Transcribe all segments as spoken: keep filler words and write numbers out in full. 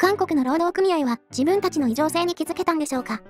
韓国の労働組合は自分たちの異常性に気づけたんでしょうか。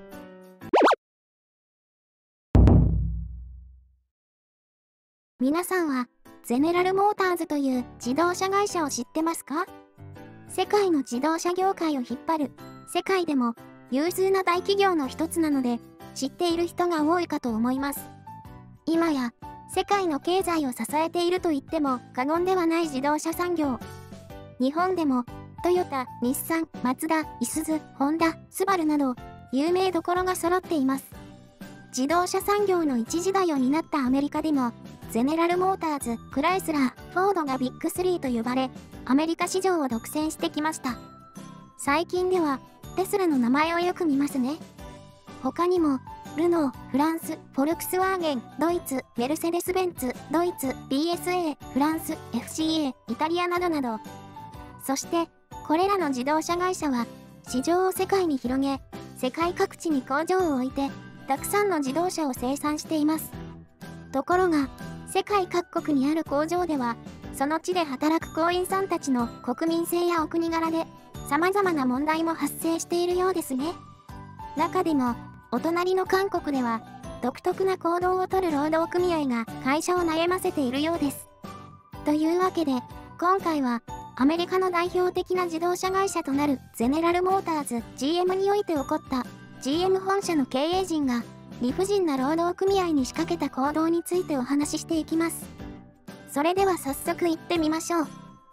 皆さんはゼネラルモーターズという自動車会社を知ってますか？世界の自動車業界を引っ張る世界でも有数な大企業の一つなので、知っている人が多いかと思います。今や世界の経済を支えていると言っても過言ではない自動車産業。日本でもトヨタ、日産、マツダ、イスズ、ホンダ、スバルなど有名どころが揃っています。自動車産業の一時代を担ったアメリカでもゼネラルモーターズ、クライスラー、フォードがビッグスリーと呼ばれ、アメリカ市場を独占してきました。最近ではテスラの名前をよく見ますね。他にもルノー、フランス、フォルクスワーゲン、ドイツ、メルセデス・ベンツ、ドイツ、ビーエスエー、フランス、エフシーエー、イタリアなどなど。そしてこれらの自動車会社は市場を世界に広げ、世界各地に工場を置いてたくさんの自動車を生産しています。ところが世界各国にある工場では、その地で働く工員さんたちの国民性やお国柄で様々な問題も発生しているようですね。中でもお隣の韓国では独特な行動をとる労働組合が会社を悩ませているようです。というわけで今回はアメリカの代表的な自動車会社となるゼネラルモーターズ ジーエム において起こった ジーエム 本社の経営陣が理不尽な労働組合に仕掛けた行動についてお話ししていきます。それでは早速行ってみましょう。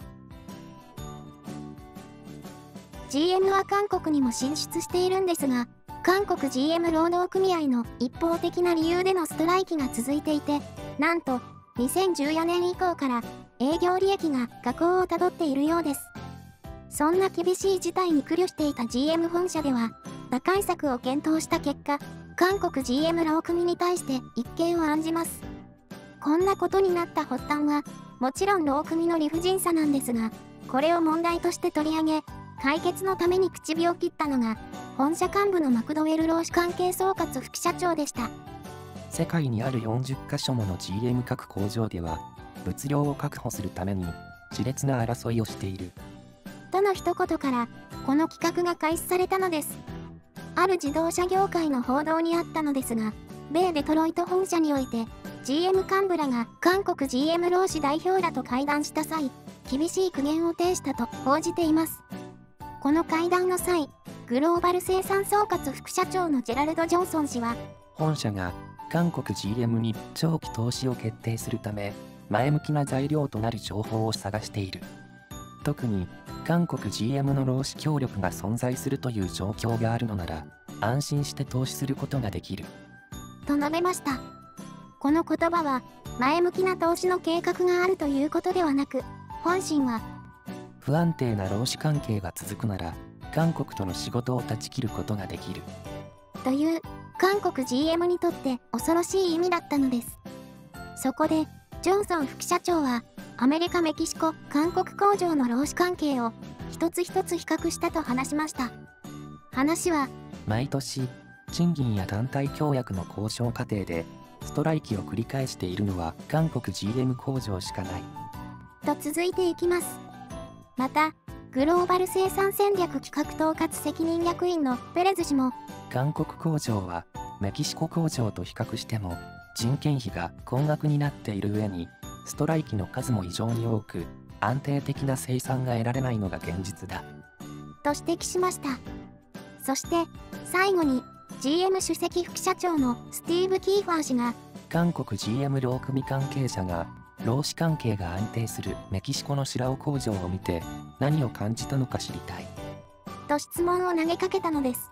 ジーエム は韓国にも進出しているんですが、韓国 ジーエム 労働組合の一方的な理由でのストライキが続いていて、なんとにせんじゅうよねん以降から営業利益が下降をたどっているようです。そんな厳しい事態に苦慮していた ジーエム 本社では打開策を検討した結果、韓国 ジーエム 労組に対して一計を案じます。こんなことになった発端はもちろん労組の理不尽さなんですが、これを問題として取り上げ解決のために口火を切ったのが本社幹部のマクドウェル労使関係総括副社長でした。 世界にあるよんじゅっかしょもの ジーエム 各工場では物量を確保するために熾烈な争いをしているとの一言からこの企画が開始されたのです。ある自動車業界の報道にあったのですが、米デトロイト本社において ジーエム 幹部らが韓国 ジーエム 労使代表らと会談した際、厳しい苦言を呈したと報じています。この会談の際、グローバル生産総括副社長のジェラルド・ジョンソン氏は、 本社が韓国 ジーエム に長期投資を決定するため前向きな材料となる情報を探している。特に韓国 ジーエム の労使協力が存在するという状況があるのなら安心して投資することができると述べました。この言葉は前向きな投資の計画があるということではなく、本心は不安定な労使関係が続くなら韓国との仕事を断ち切ることができるという韓国 ジーエム にとって恐ろしい意味だったのです。そこでジョンソン副社長はアメリカ、メキシコ、韓国工場の労使関係を一つ一つ比較したと話しました。話は毎年賃金や団体協約の交渉過程でストライキを繰り返しているのは韓国 ジーエム 工場しかないと続いていきます。またグローバル生産戦略企画統括責任役員のペレズ氏も、 韓国工場はメキシコ工場と比較しても人件費が高額になっている上にストライキの数も異常に多く安定的な生産が得られないのが現実だと指摘しました。そして最後に ジーエム 首席副社長のスティーブ・キーファー氏が、 韓国 ジーエム 労組関係者が労使関係が安定するメキシコのシラオ工場を見て何を感じたのか知りたいと質問を投げかけたのです。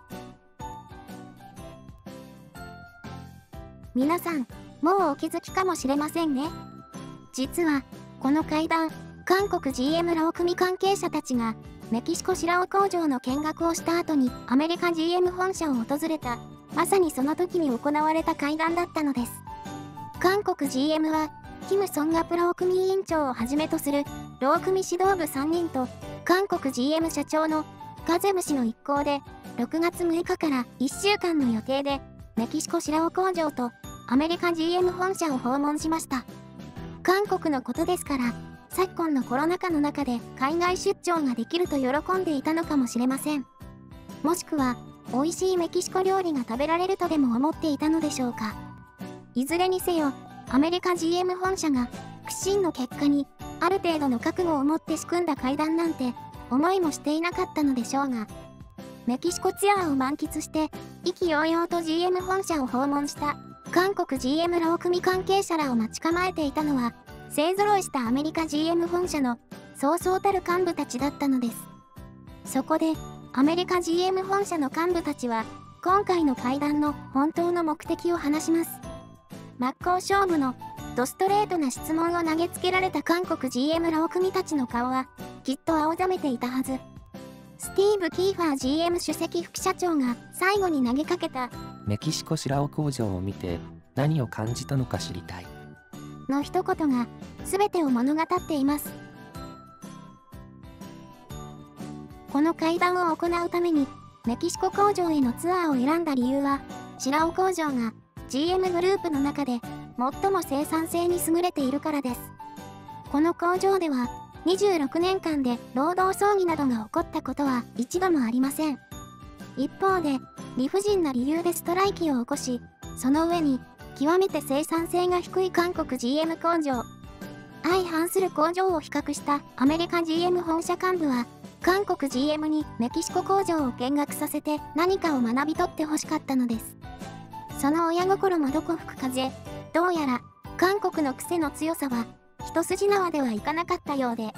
皆さんもうお気づきかもしれませんね。実はこの会談、韓国 ジーエム 労組関係者たちがメキシコシラオ工場の見学をした後にアメリカ ジーエム 本社を訪れた、まさにその時に行われた会談だったのです。韓国 ジーエム はキム・ソンガプ労組委員長をはじめとする労組指導部さんにんと韓国 ジーエム 社長のカゼム氏の一行でろくがつむいかからいっしゅうかんの予定でメキシコシラオ工場とアメリカ ジーエム 本社を訪問しました。韓国のことですから昨今のコロナ禍の中で海外出張ができると喜んでいたのかもしれません。もしくは、美味しいメキシコ料理が食べられるとでも思っていたのでしょうか。いずれにせよ、アメリカ ジーエム 本社が苦心の結果にある程度の覚悟を持って仕組んだ会談なんて思いもしていなかったのでしょうが、メキシコツアーを満喫して意気揚々と ジーエム 本社を訪問した韓国 ジーエム 労組関係者らを待ち構えていたのは、勢ぞろいしたアメリカ ジーエム 本社のそうそうたる幹部たちだったのです。そこでアメリカ ジーエム 本社の幹部たちは今回の会談の本当の目的を話します。真っ向勝負のドストレートな質問を投げつけられた韓国 ジーエム 労組たちの顔はきっと青ざめていたはず。スティーブ・キーファー ジーエム 首席副社長が最後に投げかけたメキシコ白尾工場を見て何を感じたのか知りたいの一言が全てを物語っています。この会談を行うためにメキシコ工場へのツアーを選んだ理由は、白尾工場が ジーエム グループの中で最も生産性に優れているからです。この工場ではにじゅうろくねんかんで労働争議などが起こったことは一度もありません。一方で理不尽な理由でストライキを起こし、その上に極めて生産性が低い韓国 ジーエム 工場、相反する工場を比較したアメリカ ジーエム 本社幹部は、韓国 ジーエム にメキシコ工場を見学させて何かを学び取ってほしかったのです。その親心もどこ吹く風、どうやら韓国の癖の強さは一筋縄ではいかなかったようで、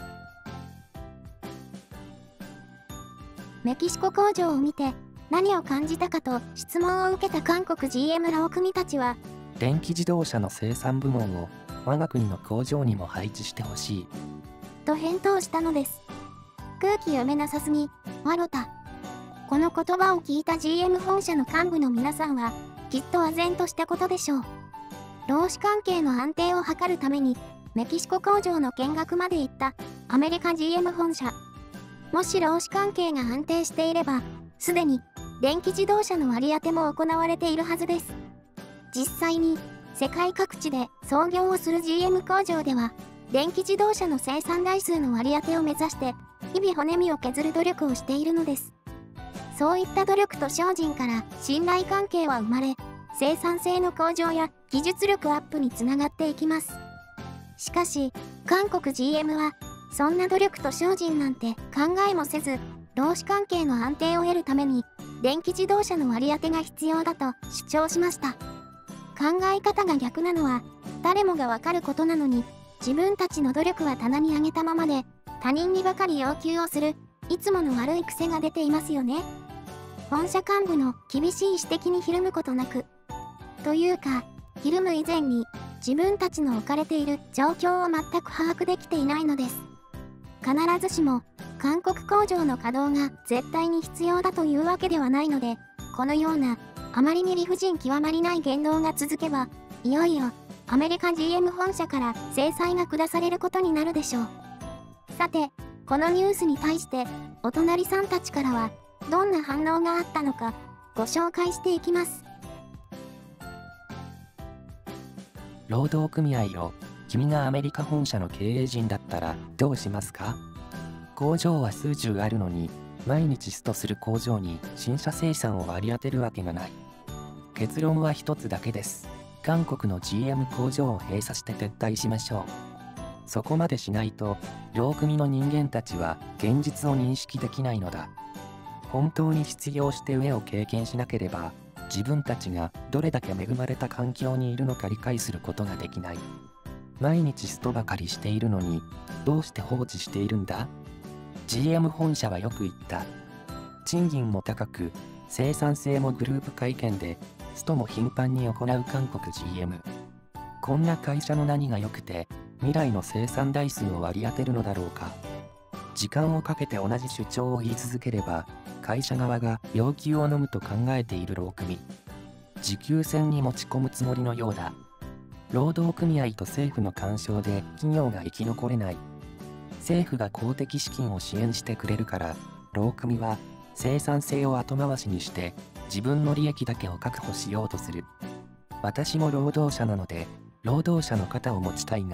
メキシコ工場を見て何を感じたかと質問を受けた韓国 ジーエム 労組たちは、 電気自動車の生産部門を我が国の工場にも配置してほしいと返答したのです。空気読めなさすぎ、わろた。この言葉を聞いた ジーエム 本社の幹部の皆さんは、きっと唖然としたことでしょう。労使関係の安定を図るために、メキシコ工場の見学まで行ったアメリカ ジーエム 本社。もし労使関係が安定していれば、すでに電気自動車の割り当ても行われているはずです。実際に、世界各地で操業をする ジーエム 工場では、電気自動車の生産台数の割り当てを目指して、日々骨身を削る努力をしているのです。そういった努力と精進から信頼関係は生まれ、生産性の向上や技術力アップにつながっていきます。しかし、韓国 ジーエム は、そんな努力と精進なんて考えもせず、労使関係の安定を得るために、電気自動車の割り当てが必要だと主張しました。考え方が逆なのは、誰もがわかることなのに、自分たちの努力は棚に上げたままで、他人にばかり要求をする、いつもの悪い癖が出ていますよね。本社幹部の厳しい指摘にひるむことなく、というか、ひるむ以前に、自分たちの置かれている状況を全く把握できていないのです。必ずしも、韓国工場の稼働が絶対に必要だというわけではないので、このような、あまりに理不尽極まりない言動が続けば、いよいよ、アメリカ ジーエム 本社から制裁が下されることになるでしょう。さて、このニュースに対して、お隣さんたちからは、どんな反応があったのか、ご紹介していきます。 労働組合よ、君がアメリカ本社の経営陣だったらどうしますか？工場は数十あるのに、毎日ストする工場に新車生産を割り当てるわけがない。結論は一つだけです。韓国の ジーエム 工場を閉鎖して撤退しましょう。そこまでしないと、労組の人間たちは現実を認識できないのだ。本当に失業して飢えを経験しなければ、自分たちがどれだけ恵まれた環境にいるのか理解することができない。毎日ストばかりしているのに、どうして放置しているんだ？ ジーエム 本社はよく言った。賃金も高く、生産性もグループ会見で、ストも頻繁に行う韓国 ジーエム。こんな会社の何が良くて、未来の生産台数を割り当てるのだろうか。時間をかけて同じ主張を言い続ければ、会社側が要求を飲むと考えている労組。持久戦に持ち込むつもりのようだ。労働組合と政府の干渉で企業が生き残れない。政府が公的資金を支援してくれるから、労組は生産性を後回しにして自分の利益だけを確保しようとする。私も労働者なので、労働者の肩を持ちたいが、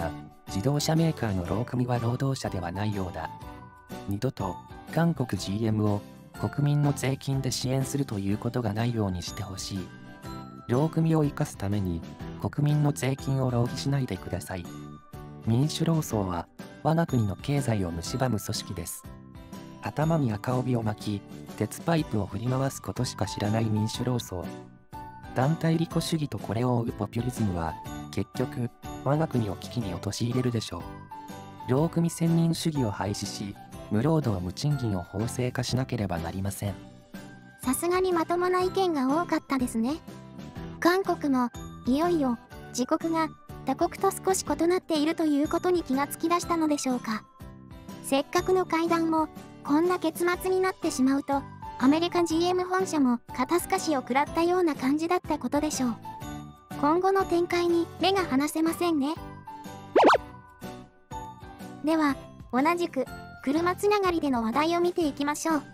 自動車メーカーの労組は労働者ではないようだ。二度と韓国 ジーエム を国民の税金で支援するということがないようにしてほしい。労組を生かすために国民の税金を浪費しないでください。民主労総は我が国の経済を蝕む組織です。頭に赤帯を巻き、鉄パイプを振り回すことしか知らない民主労総。団体利己主義とこれを追うポピュリズムは、結局、我が国を危機に陥れるでしょう。労組専任主義を廃止し、無労働無賃金を法制化しなければなりません。 さすがにまともな意見が多かったですね。韓国も、いよいよ、自国が他国と少し異なっているということに気がつき出したのでしょうか。せっかくの会談も、こんな結末になってしまうと、アメリカ ジーエム 本社も肩透かしを食らったような感じだったことでしょう。今後の展開に目が離せませんね。では、同じく車つながりでの話題を見ていきましょう。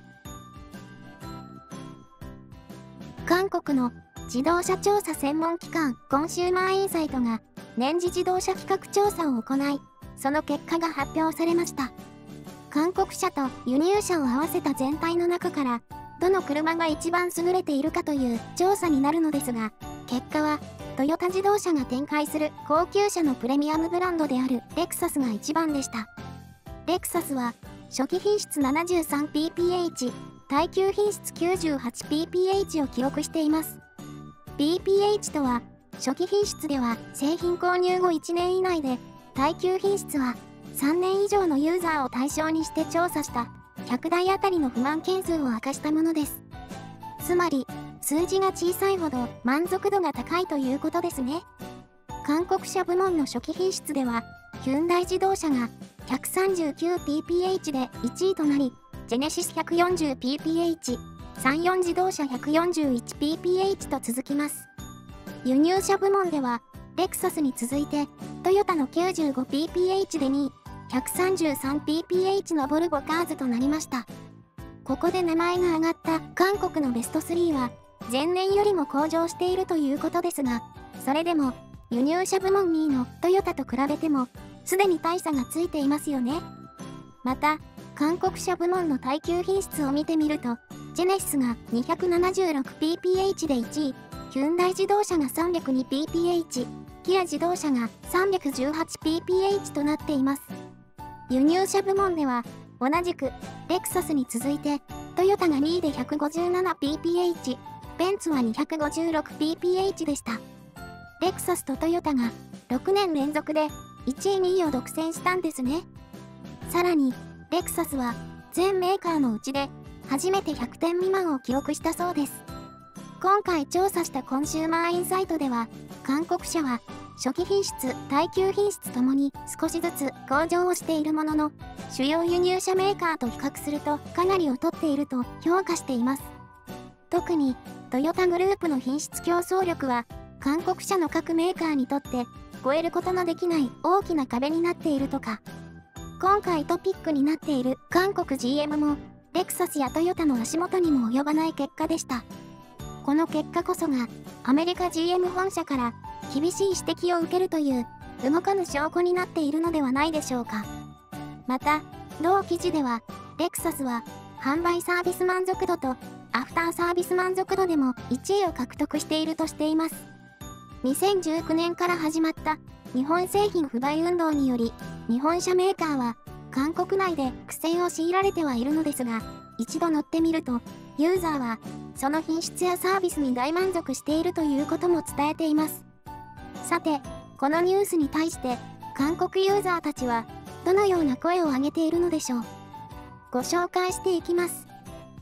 韓国の自動車調査専門機関コンシューマーインサイトが年次自動車規格調査を行い、その結果が発表されました。韓国車と輸入車を合わせた全体の中からどの車が一番優れているかという調査になるのですが、結果はトヨタ自動車が展開する高級車のプレミアムブランドであるレクサスが一番でした。レクサスは初期品質 ななじゅうさんピーピーエイチ、耐久品質 きゅうじゅうはちピーピーエイチ を記録しています。ピーピーエイチ とは初期品質では製品購入後いちねん以内で、耐久品質はさんねん以上のユーザーを対象にして調査したひゃくだいあたりの不満件数を明かしたものです。つまり、数字が小さいほど満足度が高いということですね。韓国車部門の初期品質では、ヒュンダイ自動車が ひゃくさんじゅうきゅうピーピーエイチ でいちいとなり、ジェネシス ひゃくよんじゅうピーピーエイチ、サンヨン自動車 ひゃくよんじゅういちピーピーエイチ と続きます。輸入車部門では、レクサスに続いて、トヨタの きゅうじゅうごピーピーエイチ でにい、ひゃくさんじゅうさんピーピーエイチ のボルボカーズとなりました。ここで名前が挙がった韓国のベストスリーは、前年よりも向上しているということですが、それでも、輸入車部門にいのトヨタと比べても、すでに大差がついていますよね。また、韓国車部門の耐久品質を見てみると、ジェネシスが にひゃくななじゅうろくピーピーエイチ でいちい、ヒュンダイ自動車が さんびゃくにピーピーエイチ、キア自動車が さんびゃくじゅうはちピーピーエイチ となっています。輸入車部門では、同じく、レクサスに続いて、トヨタがにいで ひゃくごじゅうななピーピーエイチ、ベンツは にひゃくごじゅうろくピーピーエイチ でした。レクサスとトヨタがろくねん連続でいちいにいを独占したんですね。さらに、レクサスは全メーカーのうちで初めてひゃくてん未満を記録したそうです。今回調査したコンシューマーインサイトでは、韓国車は初期品質、耐久品質ともに少しずつ向上をしているものの、主要輸入車メーカーと比較するとかなり劣っていると評価しています。特にトヨタグループの品質競争力は韓国車の各メーカーにとって超えることのできない大きな壁になっているとか。今回トピックになっている韓国 ジーエム もレクサスやトヨタの足元にも及ばない結果でした。この結果こそがアメリカ ジーエム 本社から厳しい指摘を受けるという動かぬ証拠になっているのではないでしょうか。また、同記事ではレクサスは販売サービス満足度とアフターサービス満足度でもいちいを獲得しているとしています。にせんじゅうきゅうねんから始まった日本製品不買運動により、日本車メーカーは韓国内で苦戦を強いられてはいるのですが、一度乗ってみると、ユーザーはその品質やサービスに大満足しているということも伝えています。さて、このニュースに対して韓国ユーザーたちはどのような声を上げているのでしょう。ご紹介していきます。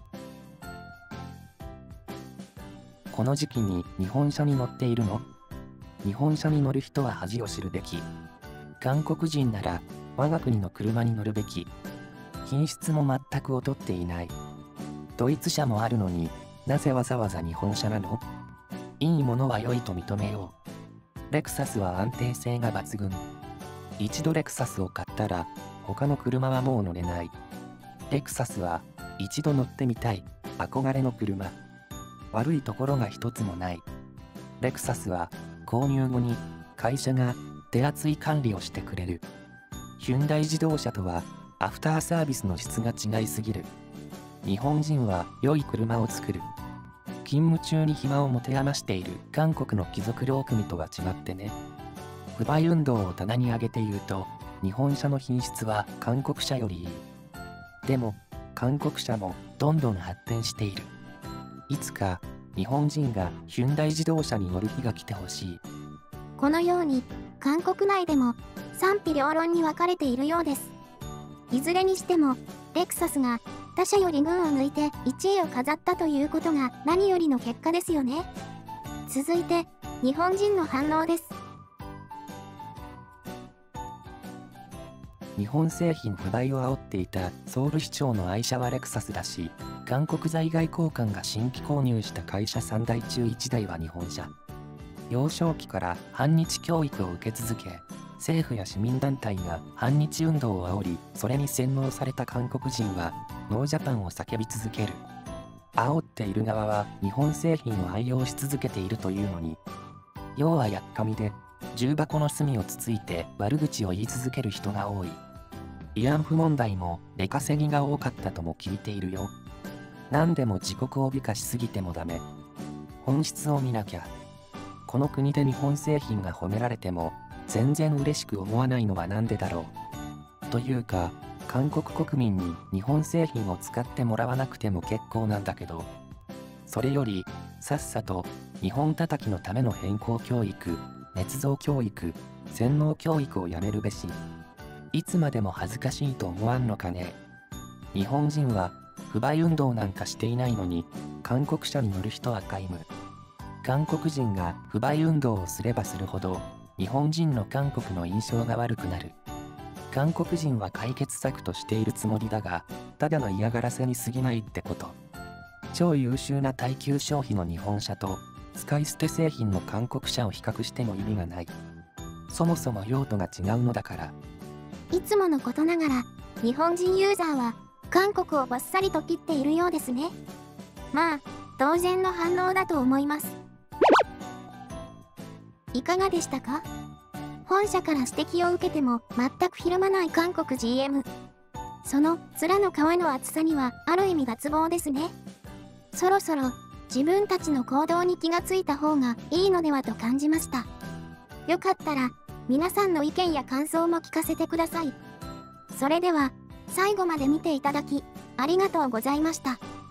この時期に日本車に乗っているの？日本車に乗る人は恥を知るべき。韓国人なら我が国の車に乗るべき。品質も全く劣っていない。ドイツ車もあるのになぜわざわざ日本車なの？いいものは良いと認めよう。レクサスは安定性が抜群。一度レクサスを買ったら他の車はもう乗れない。レクサスは一度乗ってみたい憧れの車。悪いところが一つもない。レクサスは購入後に会社が手厚い管理をしてくれる。 ヒュンダイ自動車とはアフターサービスの質が違いすぎる。日本人は良い車を作る。勤務中に暇を持て余している韓国の貴族両組とは違ってね。不買運動を棚に上げて言うと、日本車の品質は韓国車よりいい。でも、韓国車もどんどん発展している。いつか日本人がヒュンダイ自動車に乗る日が来てほしい。 このように、韓国内でも賛否両論に分かれているようです。いずれにしても、レクサスが他社より群を抜いていちいを飾ったということが何よりの結果ですよね。続いて、日本人の反応です。 日本製品不買を煽っていたソウル市長の愛車はレクサスだし、韓国在外公館が新規購入した会社さんだい中いちだいは日本車。幼少期から反日教育を受け続け、政府や市民団体が反日運動を煽り、それに洗脳された韓国人はノージャパンを叫び続ける。煽っている側は日本製品を愛用し続けているというのに、要はやっかみで重箱の隅をつついて悪口を言い続ける人が多い。慰安婦問題も出稼ぎが多かったとも聞いているよ。何でも自国を美化しすぎてもダメ。本質を見なきゃ。この国で日本製品が褒められても全然嬉しく思わないのはなんでだろう。というか、韓国国民に日本製品を使ってもらわなくても結構なんだけど、それよりさっさと日本叩きのための変更教育、捏造教育、洗脳教育をやめるべし。いつまでも恥ずかしいと思わんのかね。日本人は不買運動なんかしていないのに、韓国車に乗る人は皆無。韓国人が不買運動をすればするほど、日本人の韓国の印象が悪くなる。韓国人は解決策としているつもりだが、ただの嫌がらせに過ぎないってこと。超優秀な耐久消費の日本車と、使い捨て製品の韓国車を比較しても意味がない。そもそも用途が違うのだから。 いつものことながら、日本人ユーザーは韓国をバッサリと切っているようですね。まあ、当然の反応だと思います。いかがでしたか？本社から指摘を受けても全くひるまない韓国 ジーエム。その面の皮の厚さにはある意味脱帽ですね。そろそろ自分たちの行動に気がついた方がいいのではと感じました。よかったら皆さんの意見や感想も聞かせてください。それでは最後まで見ていただきありがとうございました。